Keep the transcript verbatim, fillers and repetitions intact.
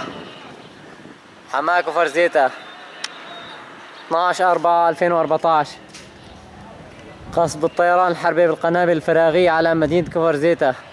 حماة كفر زيتة اثناعش أربعة ألفين وأربعطعش. قصف الطيران الحربي بالقنابل الفراغية على مدينة كفر زيتة.